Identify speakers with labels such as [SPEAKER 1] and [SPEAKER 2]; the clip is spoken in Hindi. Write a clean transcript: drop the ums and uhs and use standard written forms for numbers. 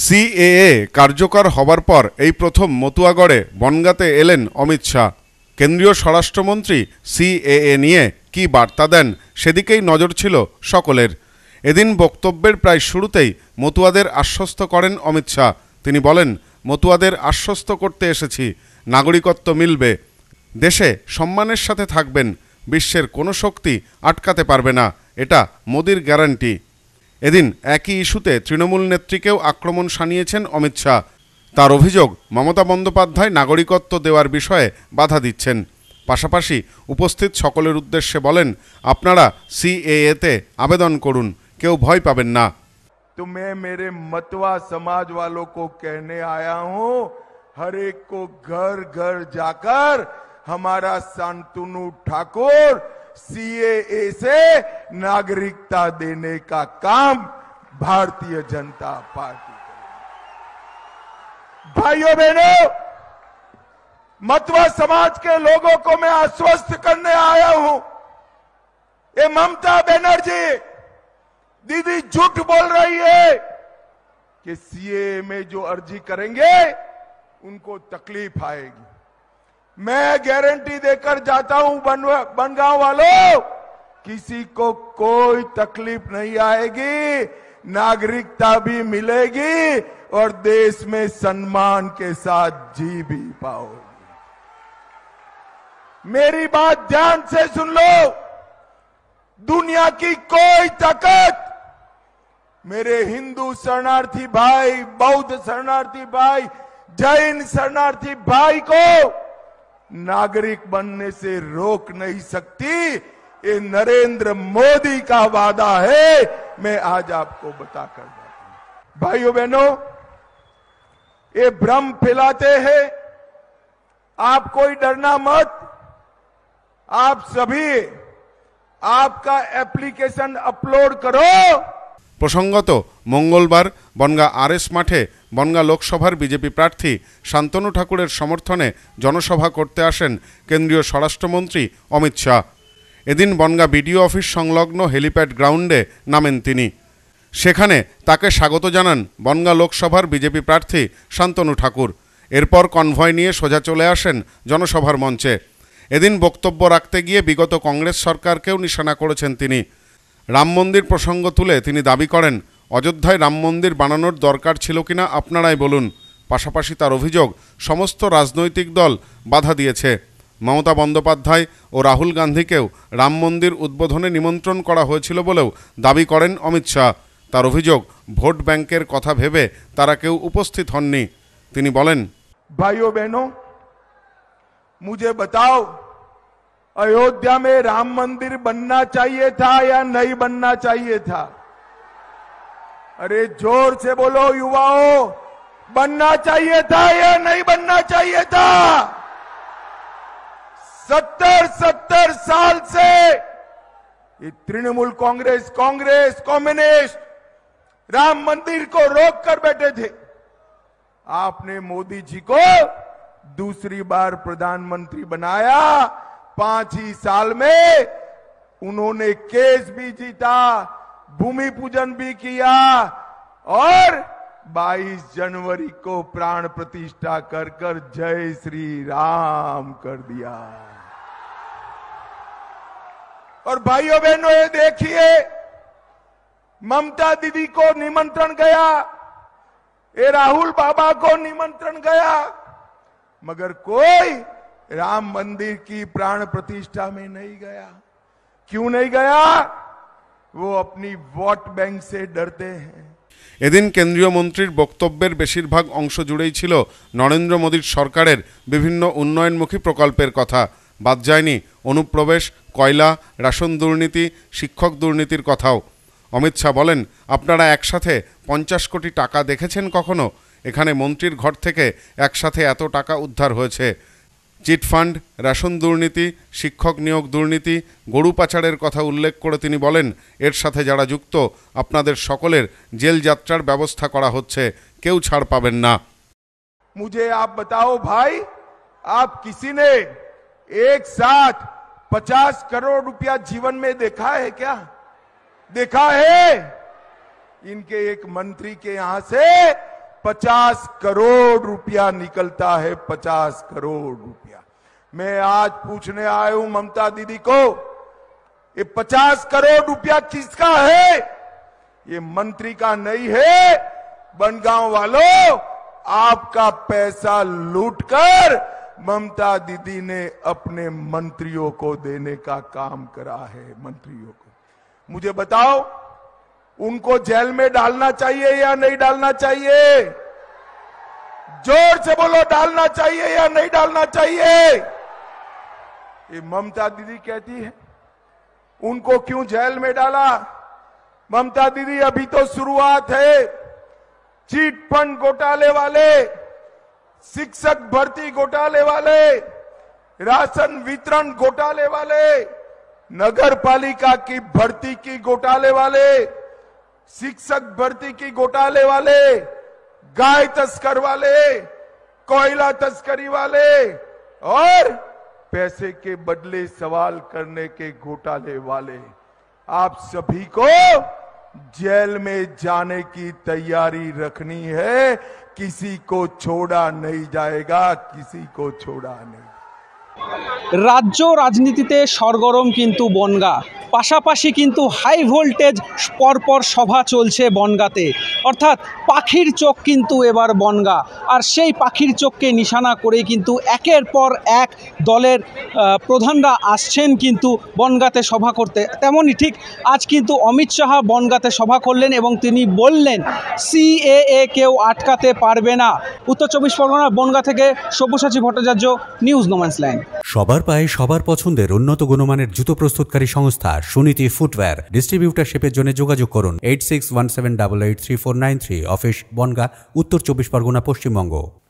[SPEAKER 1] সিএএ কার্যকর হবার পর এই প্রথম মতুয়াগড়ে বনগাঁতে এলেন অমিত শাহ। কেন্দ্রীয় স্বরাষ্ট্রমন্ত্রী সিএএ নিয়ে কী বার্তা দেন সেদিকেই নজর ছিল সকলের। এদিন বক্তব্যের প্রায় শুরুতেই মতুয়াদের আশ্বস্ত করেন অমিত শাহ। তিনি বলেন, মতুয়াদের আশ্বস্ত করতে এসেছি, নাগরিকত্ব মিলবে, দেশে সম্মানের সাথে থাকবেন, বিশ্বের কোনো শক্তি আটকাতে পারবে না, এটা মোদির গ্যারান্টি। এদিন একই ইস্যুতে তৃণমূল নেত্রীকেও আক্রমণ শানিয়েছেন অমিত শাহ। তার অভিযোগ, মমতা বন্দ্যোপাধ্যায় নাগরিকত্ব দেওয়ার বিষয়ে বাধা দিচ্ছেন। পাশাপাশি উপস্থিত সকলের উদ্দেশ্যে বলেন, আপনারা সিএএতে আবেদন করুন, কেউ ভয় পাবেন না।
[SPEAKER 2] तो मैं मेरे मतवा समाज वालों को कहने आया हूं, हर एक को घर घर जाकर हमारा शांतनु ठाकुर सीएए से नागरिकता देने का काम भारतीय जनता पार्टी करेगी। भाइयों बहनों, मतवा समाज के लोगों को मैं आश्वस्त करने आया हूं, ये ममता बनर्जी दीदी झूठ बोल रही है कि सीए में जो अर्जी करेंगे उनको तकलीफ आएगी। मैं गारंटी देकर जाता हूं बनगांव वालों, किसी को कोई तकलीफ नहीं आएगी, नागरिकता भी मिलेगी और देश में सम्मान के साथ जी भी पाओगे। मेरी बात ध्यान से सुन लो, दुनिया की कोई ताकत मेरे हिंदू शरणार्थी भाई, बौद्ध शरणार्थी भाई, जैन शरणार्थी भाई को नागरिक बनने से रोक नहीं सकती। ये नरेंद्र मोदी का वादा है, मैं आज आपको बताकर जाता हूं। भाइयों बहनों, ये भ्रम फैलाते हैं, आप कोई डरना मत, आप सभी आपका एप्लीकेशन अपलोड करो।
[SPEAKER 1] প্রসঙ্গত মঙ্গলবার বনগাঁ আরএস মাঠে বনগাঁ লোকসভার বিজেপি প্রার্থী শান্তনু ঠাকুরের সমর্থনে জনসভা করতে আসেন কেন্দ্রীয় স্বরাষ্ট্রমন্ত্রী অমিত শাহ। এদিন বনগাঁ বিডিও অফিস সংলগ্ন হেলিপ্যাড গ্রাউন্ডে নামেন তিনি। সেখানে তাকে স্বাগত জানান বনগাঁ লোকসভার বিজেপি প্রার্থী শান্তনু ঠাকুর। এরপর কনভয় নিয়ে সোজা চলে আসেন জনসভার মঞ্চে। এদিন বক্তব্য রাখতে গিয়ে বিগত কংগ্রেস সরকারকেও নিশানা করেছেন তিনি। রাম মন্দির প্রসঙ্গ তুলে তিনি দাবি করেন, অযোধ্যায় রাম মন্দির বানানোর দরকার ছিল কিনা আপনারাই বলুন। পাশাপাশি তার অভিযোগ, সমস্ত রাজনৈতিক দল বাধা দিয়েছে। মমতা বন্দ্যোপাধ্যায় ও রাহুল গান্ধীকেও রাম মন্দির উদ্বোধনে নিমন্ত্রণ করা হয়েছিল বলেও দাবি করেন অমিত শাহ। তার অভিযোগ, ভোট ব্যাংকের কথা ভেবে তারা কেউ উপস্থিত হননি। তিনি বলেন,
[SPEAKER 2] भाइयों बहनों, मुझे बताओ, अयोध्या में राम मंदिर बनना चाहिए था या नहीं बनना चाहिए था? अरे जोर से बोलो युवाओं, बनना चाहिए था या नहीं बनना चाहिए था? 70 साल से ये तृणमूल कांग्रेस कम्युनिस्ट राम मंदिर को रोक कर बैठे थे। आपने मोदी जी को दूसरी बार प्रधानमंत्री बनाया, 5 ही साल में उन्होंने केस भी जीता, भूमि पूजन भी किया और 22 जनवरी को प्राण प्रतिष्ठा कर जय श्री राम कर दिया। और भाइयों बहनों, ये देखिए, ममता दीदी को निमंत्रण गया, ये राहुल बाबा को निमंत्रण गया, मगर कोई राम मंदिर की प्राण प्रतिष्ठा में नहीं गया। क्यों नहीं गया? वो अपनी वोट बैंक से डरते हैं।
[SPEAKER 1] এদিন কেন্দ্রীয় মন্ত্রীর বক্তব্যের বেশিরভাগ অংশ জুড়েই ছিল নরেন্দ্র মোদীর সরকারের বিভিন্ন উন্নয়নমুখী প্রকল্পের কথা। বাদ যায়নি অনুপ্রবেশ, কয়লা, রেশন দুর্নীতি, শিক্ষক দুর্নীতির কথাও। অমিত শাহ বলেন, আপনারা একসাথে 50 কোটি টাকা দেখেছেন কখনো? এখানে মন্ত্রীর ঘর থেকে একসাথে এত টাকা উদ্ধার হয়েছে। চিটফান্ড, রেশন দুর্নীতি, শিক্ষক নিয়োগ দুর্নীতি, গরু পাচারের কথা উল্লেখ করে তিনি বলেন, এর সাথে যারা যুক্ত আপনাদের সকলের জেল যাত্রার ব্যবস্থা করা হচ্ছে, কেউ ছাড় পাবেন না।
[SPEAKER 2] मुझे आप बताओ भाई, आप किसी ने एक साथ 50 करोड़ रुपया जीवन में देखा है क्या? देखा है? इनके एक मंत्री के यहां से 50 करोड़ रुपया निकलता है, 50 करोड़ रुपया। मैं आज पूछने आया हूं ममता दीदी को, ये 50 करोड़ रुपया किसका है? ये मंत्री का नहीं है। बनगांव वालों, आपका पैसा लूटकर ममता दीदी ने अपने मंत्रियों को देने का काम करा है। मंत्रियों को मुझे बताओ, उनको जेल में डालना चाहिए या नहीं डालना चाहिए? जोर से बोलो, डालना चाहिए या नहीं डालना चाहिए? ये ममता दीदी कहती है उनको क्यों जेल में डाला? ममता दीदी, अभी तो शुरुआत है। चीट फंड घोटाले वाले, शिक्षक भर्ती घोटाले वाले, राशन वितरण घोटाले वाले, नगर पालिका की भर्ती की घोटाले वाले, शिक्षक भर्ती की घोटाले वाले, गाय तस्कर वाले, कोयला तस्करी वाले और पैसे के बदले सवाल करने के घोटाले वाले, आप सभी को जेल में जाने की तैयारी रखनी है। किसी को छोड़ा नहीं जाएगा, किसी को छोड़ा नहीं।
[SPEAKER 3] রাজ্য রাজনীতিতে সরগরম কিন্তু বনগাঁ, পাশাপাশি কিন্তু হাই ভোল্টেজ পরপর সভা চলছে বনগাঁতে, অর্থাৎ পাখির চোখ কিন্তু এবার বনগাঁ। আর সেই পাখির চোখকে নিশানা করে কিন্তু একের পর এক দলের প্রধানরা আসছেন কিন্তু বনগাঁতে সভা করতে। তেমনই ঠিক আজ কিন্তু অমিত শাহ বনগাঁতে সভা করলেন এবং তিনি বললেন সিএএ কেউ আটকাতে পারবে না। উত্তর 24 পরগনা বনগাঁ থেকে সব্যসাচী ভট্টাচার্য, নিউজ নোম্যান্সল্যান্ড।
[SPEAKER 4] সবার পায়ে সবার পছন্দের উন্নত গুণমানের জুতো প্রস্তুতকারী সংস্থা সুনীতি ফুটওয়্যার। ডিস্ট্রিবিউটারশিপের জন্য যোগাযোগ করুন 8617883493, অফিস বনগাঁ, উত্তর 24 পরগনা, পশ্চিমবঙ্গ।